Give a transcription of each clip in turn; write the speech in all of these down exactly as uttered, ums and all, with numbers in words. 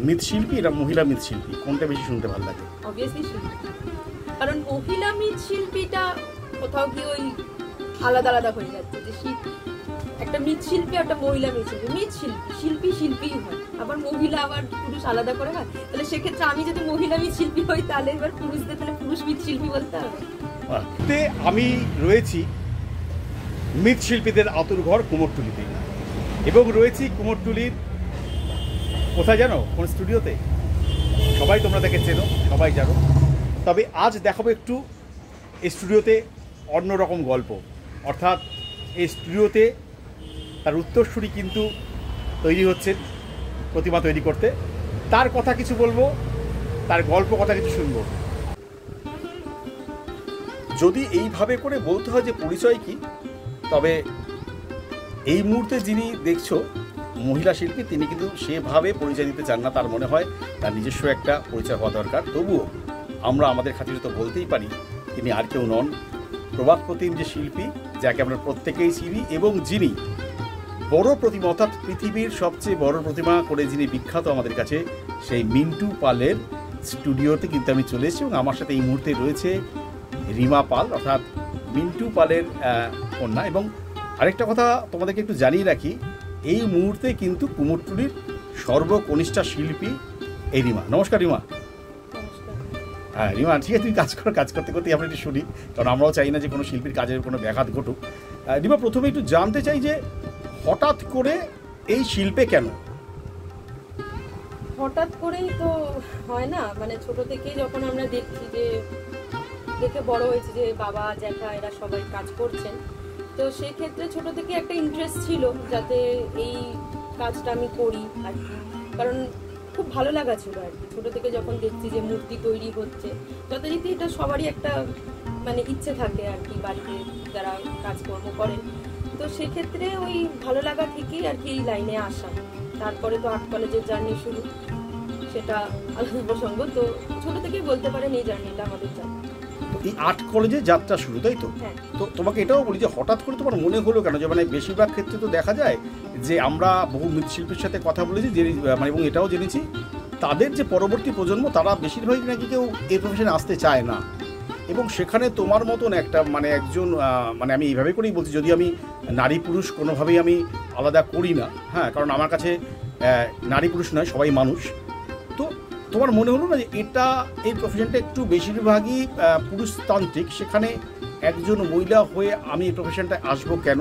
মৃৎশিল্পী না মহিলা মৃৎশিল্পী, কোনটা বেশি শুনতে ভালো লাগে? অবভিয়াসলি শিল্পী, কারণ মহিলা মৃৎশিল্পীটা কোথাও কি ওই আলাদা আলাদা হয়ে যাচ্ছে, যে একটা মৃৎশিল্পী একটা মহিলা মৃৎশিল্পী, মৃৎশিল্পী শিল্পী শিল্পীই হয়, আবার মহিলা আবার পুরুষ আলাদা করে হয়। তাহলে সেক্ষেত্রে আমি যদি মহিলা মৃৎশিল্পী হই তাহলে এবার পুরুষদের তাহলে পুরুষ মৃৎশিল্পী বলতে হবে। আমি রয়েছি মৃৎশিল্পীদের আতুরঘর কুমোরটুলিতে এবং রয়েছি কুমোরটুলির কোথায় জানো, কোন স্টুডিওতে? সবাই তোমরা দেখে চেনো, সবাই জানো। তবে আজ দেখাবো একটু এই স্টুডিওতে অন্যরকম গল্প, অর্থাৎ এই স্টুডিওতে তার উত্তরসূরি কিন্তু তৈরি হচ্ছেন প্রতিমা তৈরি করতে। তার কথা কিছু বলবো, তার গল্প কথা কিছু শুনবো। যদি এইভাবে করে বলতে হয় যে পরিচয় কি, তবে এই মুহূর্তে যিনি দেখছো মহিলা শিল্পী, তিনি কিন্তু সেভাবে পরিচয় দিতে চান না। তার মনে হয় তার নিজস্ব একটা পরিচয় হওয়া দরকার। তবুও আমরা আমাদের খাতিরে তো বলতেই পারি তিনি আর কেউ নন, প্রভাত প্রতিম যে শিল্পী, যাকে আমরা প্রত্যেকেই চিনি এবং যিনি বড় প্রতিমা, অর্থাৎ পৃথিবীর সবচেয়ে বড় প্রতিমা করে যিনি বিখ্যাত আমাদের কাছে, সেই মিন্টু পালের স্টুডিওতে কিন্তু আমি চলে এসেছি এবং আমার সাথে এই মুহূর্তে রয়েছে রিমা পাল, অর্থাৎ মিন্টু পালের কন্যা। এবং আরেকটা কথা তোমাদেরকে একটু জানিয়ে রাখি, এই মুহূর্তে কিন্তু কুমোরটুলির সর্বকনিষ্ঠা শিল্পী এই রিমা। নমস্কার রিমা। হ্যাঁ রিমা, ঠিক আছে, তুমি কাজ করো, কাজ করতে করতে আমরা একটু শুনি, কারণ আমরাও চাই না যে কোনো শিল্পীর কাজের কোনো ব্যাঘাত ঘটুক। রিমা, প্রথমে একটু জানতে চাই যে হঠাৎ করে এই শিল্পে কেন? হঠাৎ করেই তো হয় না, মানে ছোট থেকে যখন আমরা দেখছি, যে দেখে বড় হয়েছে যে বাবা জ্যাঠা এরা সবাই কাজ করছেন, তো সেক্ষেত্রে ছোট থেকে একটা ইন্টারেস্ট ছিল যাতে এই কাজটা আমি করি আর কি, কারণ খুব ভালো লাগা ছিল আর কি। ছোট থেকে যখন দেখছি যে মূর্তি তৈরি হচ্ছে, যথারীতি এটা সবারই একটা মানে ইচ্ছে থাকে আর কি, বাড়িতে যারা কাজকর্ম করেন, তো সেক্ষেত্রে ওই ভালো লাগা থেকেই আর কি এই লাইনে আসা। তারপরে তো আর্ট কলেজের জার্নি শুরু, সেটা আলাদা প্রসঙ্গ। তো ছোট থেকেই বলতে পারেন এই জার্নিটা আমাদের জার্নি। এই আর্ট কলেজে যাত্রা শুরু, তাই তো? তো তোমাকে এটাও বলি যে হঠাৎ করে তোমার মনে হলো কেন, যে মানে বেশিরভাগ ক্ষেত্রে তো দেখা যায় যে আমরা বহু মৃৎশিল্পীর সাথে কথা বলেছি যে মানে, এবং এটাও জেনেছি তাদের যে পরবর্তী প্রজন্ম, তারা বেশিরভাগই নাকি কেউ এই প্রফেশনে আসতে চায় না। এবং সেখানে তোমার মতন একটা মানে একজন, মানে আমি এইভাবে করেই বলছি, যদি আমি নারী পুরুষ কোনোভাবেই আমি আলাদা করি না, হ্যাঁ, কারণ আমার কাছে নারী পুরুষ নয়, সবাই মানুষ। তো তোমার মনে হলো না যে এটা, এই প্রফেশনটা একটু বেশিরভাগই পুরুষতান্ত্রিক, সেখানে একজন মহিলা হয়ে আমি এই প্রফেশনটায় আসবো কেন?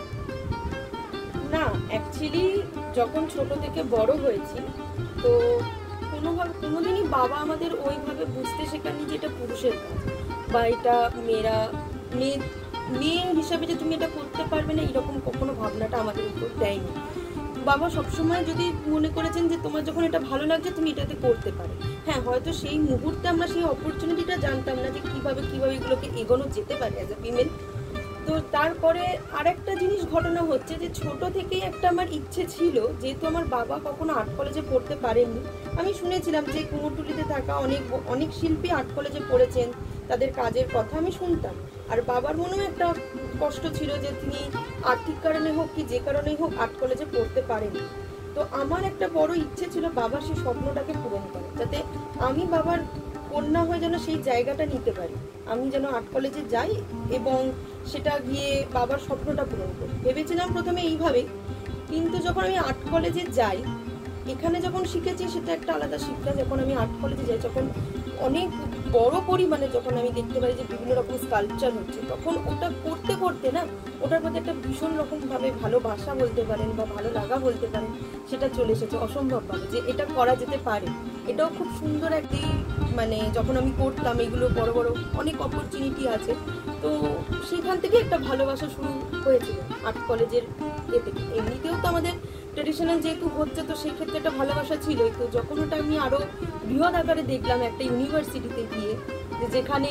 না, অ্যাকচুয়ালি যখন ছোট থেকে বড় হয়েছি, তো কোনোভাবে কোনোদিনই বাবা আমাদের ওইভাবে বুঝতে শেখাননি যে এটা পুরুষের কাজ, বা এটা মেয়েরা মেয়ে মেয়ে হিসাবে যে তুমি এটা করতে পারবে না, এরকম কখনো ভাবনাটা আমাদের উপর দেয়নি। বাবা সবসময় যদি মনে করেছেন যে তোমার যখন এটা ভালো লাগছে তুমি এটাতে করতে পারো। হ্যাঁ, হয়তো সেই মুহূর্তে আমরা সেই অপরচুনিটিটা জানতাম না যে কিভাবে কিভাবে এগুলোকে এগোনো যেতে পারে অ্যাজ এ ফিমেল। তো তারপরে আরেকটা জিনিস ঘটনা হচ্ছে যে ছোট থেকেই একটা আমার ইচ্ছে ছিল, যেহেতু আমার বাবা কখনো আর্ট কলেজে পড়তে পারেননি, আমি শুনেছিলাম যে কুমোরটুলিতে থাকা অনেক অনেক শিল্পী আর্ট কলেজে পড়েছেন, তাদের কাজের কথা আমি শুনতাম। আর বাবার মনেও একটা কষ্ট ছিল যে তিনি আর্থিক কারণে হোক কি যে কারণেই হোক আর্ট কলেজে পড়তে পারেনি। তো আমার একটা বড় ইচ্ছে ছিল বাবার সেই স্বপ্নটাকে পূরণ করা, যাতে আমি বাবার কন্যা হয়ে যেন সেই জায়গাটা নিতে পারি, আমি যেন আর্ট কলেজে যাই এবং সেটা গিয়ে বাবার স্বপ্নটা পূরণ করি। ভেবেছিলাম প্রথমে এইভাবে, কিন্তু যখন আমি আর্ট কলেজে যাই, এখানে যখন শিখেছি সেটা একটা আলাদা শিক্ষা। যখন আমি আর্ট কলেজে যাই, যখন অনেক বড় পরিমাণে যখন আমি দেখতে পাই যে বিভিন্ন রকম স্কাল্পচার হচ্ছে, তখন ওটা করতে করতে না ওটার মধ্যে একটা ভীষণ রকমভাবে ভালোবাসা বলতে পারেন বা ভালো লাগা বলতে পারেন, সেটা চলে এসেছে অসম্ভবভাবে, যে এটা করা যেতে পারে। এটাও খুব সুন্দর একটি, মানে যখন আমি করতাম এগুলো বড় বড় অনেক অপরচুনিটি আছে, তো সেখান থেকে একটা ভালোবাসা শুরু হয়েছিল আর্ট কলেজের এ থেকে। এমনিতেও তো আমাদের ট্রেডিশনাল যেহেতু হচ্ছে, তো সেই ক্ষেত্রে একটা ভালোবাসা ছিলই। তো যখন ওটা আমি আরো বৃহৎ আকারে দেখলাম একটা ইউনিভার্সিটিতে গিয়ে, যেখানে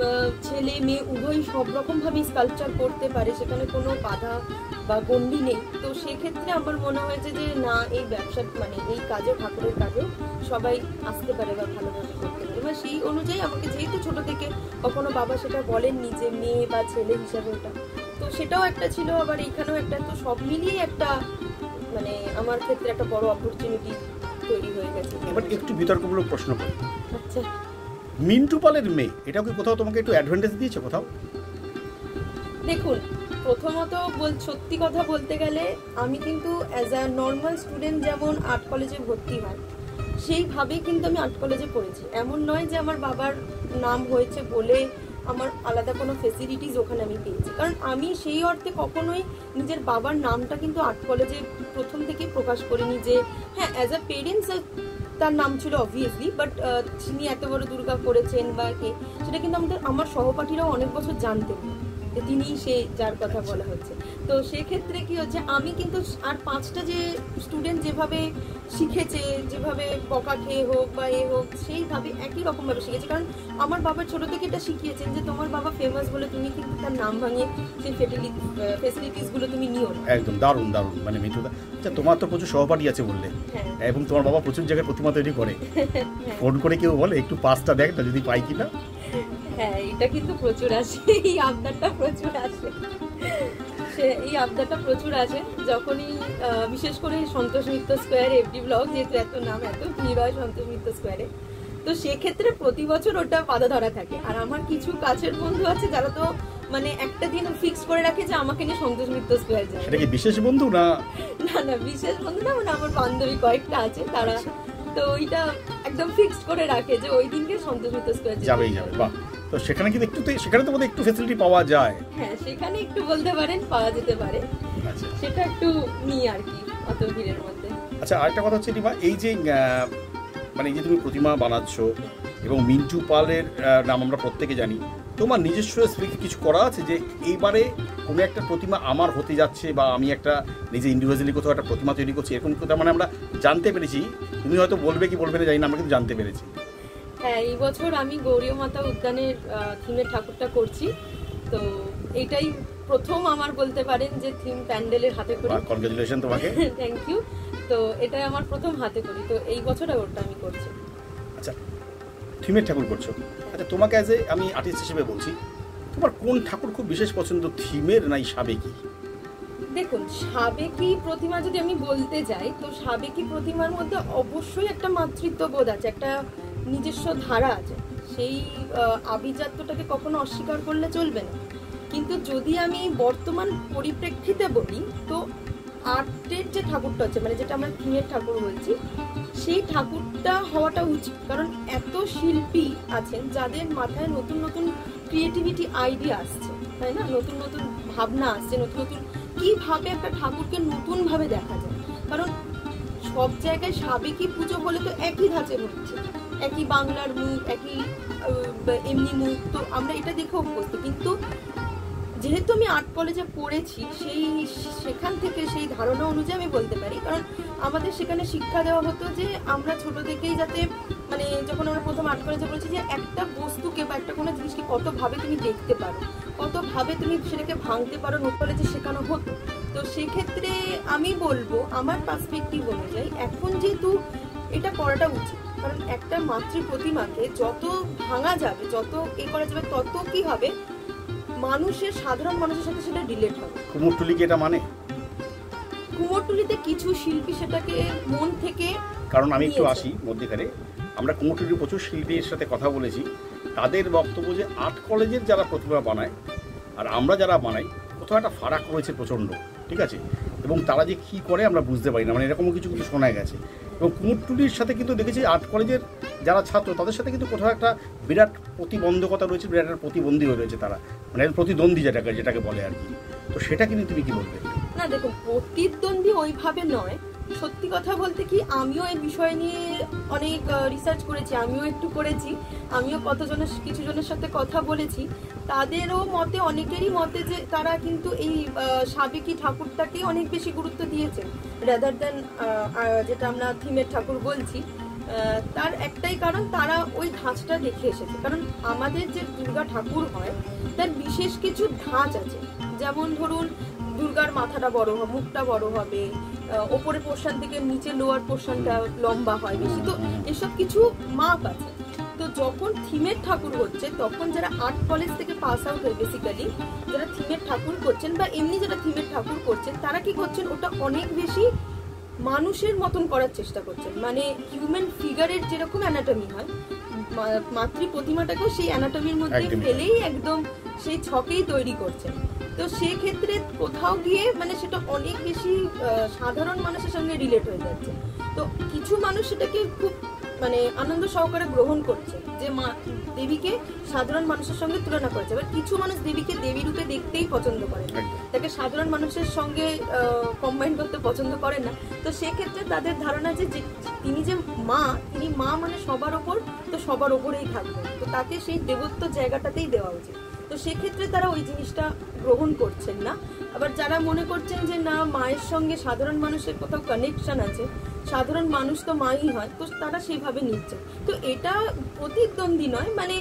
ছেলে মেয়ে উভয়ই সব রকমভাবেই স্কাল্পচার করতে পারে, সেখানে কোনো বাধা বা গণ্ডি নেই, তো সেক্ষেত্রে আমার মনে হয়েছে যে না, এই ব্যবসা মানে এই কাজেও, ঠাকুরের কাজেও সবাই আসতে পারে বা ভালোভাবে করতে পারে। বা সেই অনুযায়ী আমাকে যেহেতু ছোট থেকে কখনো বাবা সেটা বলেননি যে মেয়ে বা ছেলে হিসাবে ওটা, তো সেটাও একটা ছিল। আবার এইখানেও একটা, তো সব মিলিয়ে একটা মানে আমার ক্ষেত্রে একটা বড় অপরচুনিটি তৈরি হয়ে গেছে। এবার একটু বিতর্কমূলক প্রশ্ন করি, আচ্ছা, মিন্টু পালের মেয়ে এটাও কি কোথাও তোমাকে একটু অ্যাডভান্টেজ দিয়েছে কোথাও? দেখুন, প্রথমত বল সত্যি কথা বলতে গেলে আমি কিন্তু অ্যাজ আ নর্মাল স্টুডেন্ট যেমন আর্ট কলেজে ভর্তি হয় সেইভাবেই কিন্তু আমি আর্ট কলেজে পড়েছি। এমন নয় যে আমার বাবার নাম হয়েছে বলে আমার আলাদা কোনো ফেসিলিটিস ওখানে আমি পেয়েছি, কারণ আমি সেই অর্থে কখনোই নিজের বাবার নামটা কিন্তু আর্ট কলেজে প্রথম থেকে প্রকাশ করিনি যে হ্যাঁ অ্যাজ আ পেরেন্টস তার নাম ছিল অবভিয়াসলি, বাট তিনি এত বড় দুর্গা করেছেন বা কে সেটা কিন্তু আমাদের আমার সহপাঠীরাও অনেক বছর জানতেন যে তিনি সে যার কথা বলা হচ্ছে। তো সেক্ষেত্রে কি হচ্ছে, আমি কিন্তু আর পাঁচটা যে স্টুডেন্ট যেভাবে শিখেছে, যেভাবে বকা খেয়ে হোক বা এ হোক সেইভাবে একই রকমভাবে শিখেছে, কারণ আমার বাবা ছোট থেকে এটা শিখিয়েছেন যে তোমার বাবা ফেমাস বলে তুমি কিন্তু তার নাম ভাঙিয়ে সেই ফেসিলিটিসগুলো তুমি নিও না। একদম দারুণ দারুণ, মানে মিঠুদা আচ্ছা তোমার তো প্রচুর সহপাঠী আছে বললে, এবং তোমার বাবা প্রচুর জায়গায় প্রতিমা তৈরি করে, ফোন করে কেউ বলে একটু পাঁচটা দেখ না যদি পাই কিনা? হ্যাঁ, এটা কিন্তু প্রচুর আসে, এই আবদারটা প্রচুর আসে, সে এই আবদারটা প্রচুর আসে যখনই বিশেষ করে Santosh Mitra square FD block, যেহেতু এত নাম এত ভিড় হয় সন্তোষ মিত্র স্কোয়ারে, তো সেক্ষেত্রে প্রতি বছর ওটা বাধা ধরা থাকে। আর আমার কিছু কাছের বন্ধু আছে যারা তো মানে একটা দিন ফিক্স করে রাখে যে আমাকে নিয়ে সন্তোষ মিত্র স্কোয়ার যায়। সেটা কি বিশেষ বন্ধু না? না না, বিশেষ বন্ধু না, মানে আমার বান্ধবী কয়েকটা আছে তারা, তো ওইটা একদম ফিক্সড করে রাখে যে ওই দিনকে সন্তোষ মিত্র স্কোয়ার যাবেই যাবে। বাহ, তো সেখানে কিন্তু একটু সেখানে তো বোধহয় একটু ফ্যাসিলিটি পাওয়া যায়। হ্যাঁ, সেখানে একটু বলতে পারেন পাওয়া যেতে পারে, আচ্ছা সেটা একটু নিয়ে আর কি অত ভিড়ের মধ্যে। আচ্ছা, আরেকটা কথা হচ্ছে রিমা, এই যে মানে এই যে তুমি প্রতিমা বানাচ্ছ এবং মিন্টু পালের নাম আমরা প্রত্যেকে জানি, তোমার নিজস্ব স্পেসিফিক কিছু করা আছে যে এইবারে কোনো একটা প্রতিমা আমার হতে যাচ্ছে বা আমি একটা নিজে ইন্ডিভিজুয়ালি কোথাও একটা প্রতিমা তৈরি করছি, এরকম কোথাও মানে আমরা জানতে পেরেছি? তুমি হয়তো বলবে কি বলবে না জানি না, আমরা কিন্তু জানতে পেরেছি। হ্যাঁ, এই বছর আমি গৌরীয় মাতা উদ্যানের থিমের ঠাকুরটা করছি, তো এটাই প্রথম আমার বলতে পারেন যে থিম প্যান্ডেলের হাতে করি। কনগ্রাচুলেশন তোমাকে। Thank you. তো এটাই আমার প্রথম হাতে করি, তো এই বছর ওটা আমি করছি। আচ্ছা, থিমের ঠাকুর করছো, আচ্ছা তোমাকে অ্যাজ এ আমি আর্টিস্ট হিসেবে বলছি, তোমার কোন ঠাকুর খুব বিশেষ পছন্দ, থিমের নাই সাবেকি? দেখুন, সাবেকি প্রতিমা যদি আমি বলতে যাই তো সাবেকি প্রতিমার মধ্যে অবশ্যই একটা মাতৃত্ববোধ আছে, একটা নিজস্ব ধারা আছে, সেই আভিজাত্যটাকে কখনো অস্বীকার করলে চলবে না। কিন্তু যদি আমি বর্তমান পরিপ্রেক্ষিতে বলি তো আর্টের যে ঠাকুরটা হচ্ছে, মানে যেটা আমরা থিমের ঠাকুর বলছি, সেই ঠাকুরটা হওয়াটা উচিত, কারণ এত শিল্পী আছেন যাদের মাথায় নতুন নতুন ক্রিয়েটিভিটি আইডিয়া আসছে, তাই না, নতুন নতুন ভাবনা আসছে, নতুন নতুন কিভাবে একটা ঠাকুরকে নতুন ভাবে দেখা যায়। কারণ সব জায়গায় সাবেকি পুজো বলে তো একই ধাঁচের হচ্ছে, একই বাংলার মুখ, একই এমনি মুখ, তো আমরা এটা দেখে অভ্যস্ত। কিন্তু যেহেতু আমি আর্ট কলেজে পড়েছি, সেই সেখান থেকে সেই ধারণা অনুযায়ী আমি বলতে পারি, কারণ আমাদের সেখানে শিক্ষা দেওয়া হতো যে আমরা ছোট থেকেই যাতে মানে যখন আমরা প্রথম আর্ট কলেজে পড়েছি যে একটা বস্তুকে বা একটা কোনো জিনিসকে কতভাবে তুমি দেখতে পারো, কতভাবে তুমি সেটাকে ভাঙতে পারো, নোট কলেজে শেখানো হতো। তো সেক্ষেত্রে আমি বলবো আমার পার্সপেক্টিভ অনুযায়ী এখন যেহেতু এটা করাটা উচিত, কারণ একটা মাতৃ প্রতিমাকে যত ভাঙা যাবে, যত এ করা যাবে, তত কি হবে, মানুষের সাধারণ মানুষের সাথে সেটা রিলেট হবে। কুমোরটুলি কি এটা মানে? কুমোরটুলিতে কিছু শিল্পী সেটাকে মন থেকে, কারণ আমি একটু আসি মধ্যেখানে, আমরা কুমোরটুলির প্রচুর শিল্পীর সাথে কথা বলেছি, তাদের বক্তব্য যে আর্ট কলেজের যারা প্রতিমা বানায় আর আমরা যারা বানাই কোথাও একটা ফারাক রয়েছে প্রচণ্ড, ঠিক আছে, এবং তারা যে কী করে আমরা বুঝতে পারি না, মানে এরকমও কিছু কিছু শোনা গেছে। এবং কুমোরটুলির সাথে কিন্তু দেখেছি আর্ট কলেজের যারা ছাত্র তাদের সাথে কিন্তু কোথাও একটা বিরাট প্রতিবন্ধকতা রয়েছে, বিরাট একটা প্রতিবন্ধী হয়ে রয়েছে তারা, মানে প্রতিদ্বন্দ্বী যেটাকে যেটাকে বলে আর কি। তো সেটা কিন্তু তুমি কি বলবে? না দেখুন, প্রতিদ্বন্দ্বী ওইভাবে নয়, সত্যি কথা বলতে কি আমিও এই বিষয় নিয়ে অনেক রিসার্চ করেছি, আমিও একটু করেছি, আমিও কতজনের কিছু জনের সাথে কথা বলেছি, তাদেরও মতে, অনেকেরই মতে যে তারা কিন্তু এই সাবেকি ঠাকুরটাকে অনেক বেশি গুরুত্ব দিয়েছে রাদার দেন যেটা আমরা থিমের ঠাকুর বলছি। তার একটাই কারণ, তারা ওই ধাঁচটা দেখে এসেছে। কারণ আমাদের যে দুর্গা ঠাকুর হয় তার বিশেষ কিছু ধাঁচ আছে, যেমন ধরুন দুর্গার মাথাটা বড় হবে, মুখটা বড় হবে, ওপরের পোর্শন থেকে নিচে লোয়ার পোর্শনটা লম্বা হয় বেশি, তো এসব কিছু মাপ আছে। তো যখন থিমের ঠাকুর হচ্ছে তখন যারা আর্ট কলেজ থেকে পাস আউট হয়ে বেসিক্যালি যারা থিমের ঠাকুর করছেন বা এমনি যারা থিমের ঠাকুর করছেন তারা কি করছেন, ওটা অনেক বেশি মানুষের মতন করার চেষ্টা করছেন, মানে হিউম্যান ফিগারের যেরকম অ্যানাটমি হয় মাতৃ প্রতিমাটাকেও সেই অ্যানাটমির মধ্যে ফেলেই একদম সেই ছকেই তৈরি করছেন। তো সেক্ষেত্রে কোথাও গিয়ে মানে সেটা অনেক বেশি সাধারণ মানুষের সঙ্গে রিলেট হয়ে যাচ্ছে। তো কিছু মানুষ সেটাকে খুব মানে আনন্দ সহকারে গ্রহণ করছে যে মা দেবীকে সাধারণ মানুষের সঙ্গে তুলনা করেছে। এবার কিছু মানুষ দেবীকে দেবী রূপে দেখতেই পছন্দ করে, তাকে সাধারণ মানুষের সঙ্গে কম্বাইন করতে পছন্দ করে না। তো সেক্ষেত্রে তাদের ধারণা যে তিনি যে মা, তিনি মা মানে সবার ওপর, তো সবার ওপরেই থাকবেন, তো তাকে সেই দেবত্ব জায়গাটাতেই দেওয়া উচিত। তো সেক্ষেত্রে তারা ওই জিনিসটা গ্রহণ করছেন না। আবার যারা মনে করছেন যে না মায়ের সঙ্গে সাধারণ মানুষের কোথাও কানেকশন আছে, সাধারণ মানুষ তো মাই হয়, তো তারা সেইভাবে নিচ্ছে। তো এটা প্রতিদ্বন্দ্বী নয়, মানে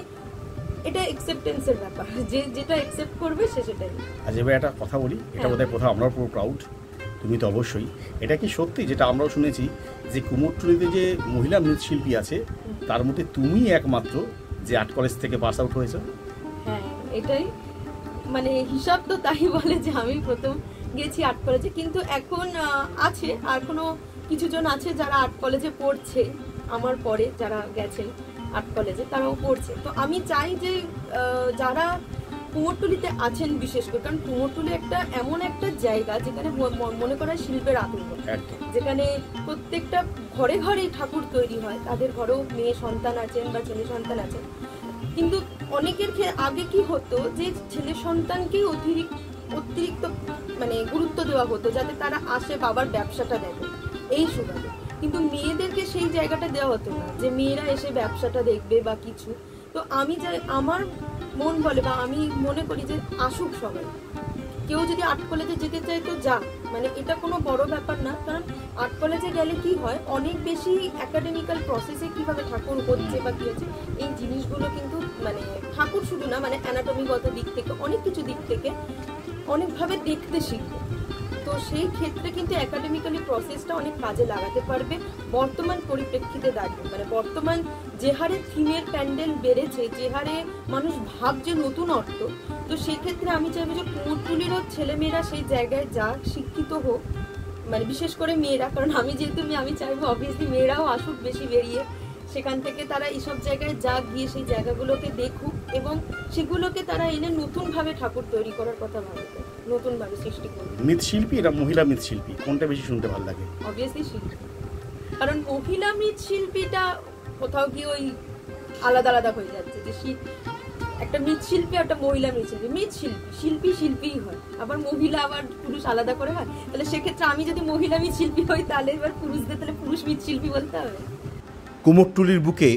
এটা অ্যাকসেপ্টেন্সের ব্যাপার, যে যেটা অ্যাকসেপ্ট করবে সে সেটাই। আজ এবার একটা কথা বলি, এটা বোধহয় কোথাও আমরাও পুরো প্রাউড, তুমি তো অবশ্যই। এটা কি সত্যি যেটা আমরাও শুনেছি যে কুমোরটুলিতে যে মহিলা মৃৎশিল্পী আছে তার মধ্যে তুমি একমাত্র যে আর্ট কলেজ থেকে পাস আউট হয়েছে? হ্যাঁ, এটাই মানে হিসাব তো তাই বলে যে আমি প্রথম গেছি আর্ট কলেজে, কিন্তু এখন আছে আর কোনো কিছুজন আছে যারা আর্ট কলেজে পড়ছে আমার পরে, যারা গেছেন আর্ট কলেজে তারাও পড়ছে। তো আমি চাই যে যারা কুমোরটুলিতে আছেন বিশেষ করে, কারণ কুমোরটুলি একটা এমন একটা জায়গা যেখানে মনে করা শিল্পের আতুর, যেখানে প্রত্যেকটা ঘরে ঘরেই ঠাকুর তৈরি হয়, তাদের ঘরেও মেয়ে সন্তান আছেন বা ছেলে সন্তান আছেন। কিন্তু অনেকের আগে কি হতো যে ছেলে সন্তানকেই অতিরিক্ত অতিরিক্ত মানে গুরুত্ব দেওয়া হতো, যাতে তারা আসে বাবার ব্যবসাটা দেখে এই সুবাদে। কিন্তু মেয়েদেরকে সেই জায়গাটা দেওয়া হতো না যে মেয়েরা এসে ব্যবসাটা দেখবে বা কিছু। তো আমি যাই আমার মন বলে বা আমি মনে করি যে আসুক সবাই, কেউ যদি আর্ট কলেজে যেতে চায় তো যা, মানে এটা কোনো বড় ব্যাপার না। কারণ আর্ট কলেজে গেলে কি হয়, অনেক বেশি একাডেমিক্যাল প্রসেসে কিভাবে ঠাকুর হচ্ছে বা কি হচ্ছে এই জিনিসগুলো কিন্তু মানে ঠাকুর শুধু না, মানে অ্যানাটমিগত দিক থেকে অনেক কিছু দিক থেকে অনেকভাবে দেখতে শিখবে। তো সেই ক্ষেত্রে কিন্তু একাডেমিক্যালি প্রসেসটা অনেক কাজে লাগাতে পারবে বর্তমান পরিপ্রেক্ষিতে দাঁড়িয়ে। মানে বর্তমান যে হারে থিমের প্যান্ডেল বেড়েছে, যে হারে মানুষ ভাবছে নতুন অর্থ, তো সেক্ষেত্রে আমি চাইবো যে কুমোরটুলিরও ছেলেমেয়েরা সেই জায়গায় যাক, শিক্ষিত হোক, মানে বিশেষ করে মেয়েরা, কারণ আমি যেহেতু আমি চাইবো অবভিয়াসলি মেয়েরাও আসুক বেশি বেরিয়ে, সেখান থেকে তারা এইসব জায়গায় যা গিয়ে সেই জায়গাগুলোকে দেখুক এবং সেগুলোকে তারা এনে নতুনভাবে ঠাকুর তৈরি করার কথা ভাববে, নতুনভাবে সৃষ্টি করবে। মৃৎশিল্পী এটা মহিলা মৃৎশিল্পী কোনটা বেশি শুনতে ভালো লাগে? অবভিয়াসলি শিল্পী, কারণ মহিলা মৃৎশিল্পীটা কোথাও কি ওই আলাদা আলাদা হয়ে যাচ্ছে যে একটা মৃৎশিল্পী একটা মহিলা মৃৎশিল্পী। মৃৎশিল্পী শিল্পী শিল্পীই হয়, আবার মহিলা আবার পুরুষ আলাদা করে হয়। তাহলে সেক্ষেত্রে আমি যদি মহিলা মৃৎশিল্পী হই তাহলে এবার পুরুষদের তাহলে পুরুষ মৃৎশিল্পী বলতে হবে। কুমোরটুলির বুকে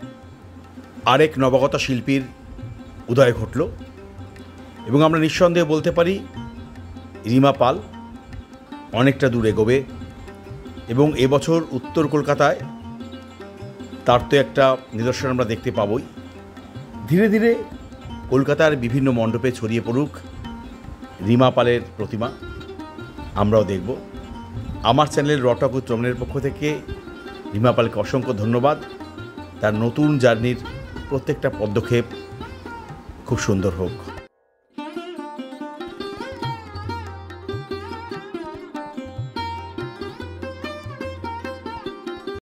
আরেক নবাগতা শিল্পীর উদয় ঘটল এবং আমরা নিঃসন্দেহে বলতে পারি রিমা পাল অনেকটা দূর এগোবে এবং এবছর উত্তর কলকাতায় তার তো একটা নিদর্শন আমরা দেখতে পাবই। ধীরে ধীরে কলকাতার বিভিন্ন মণ্ডপে ছড়িয়ে পড়ুক রিমা পালের প্রতিমা, আমরাও দেখব। আমার চ্যানেল রটক ও চমনের পক্ষ থেকে রিমা পালকে অসংখ্য ধন্যবাদ। তার নতুন জার্নির প্রত্যেকটা পদক্ষেপ খুব সুন্দর হোক।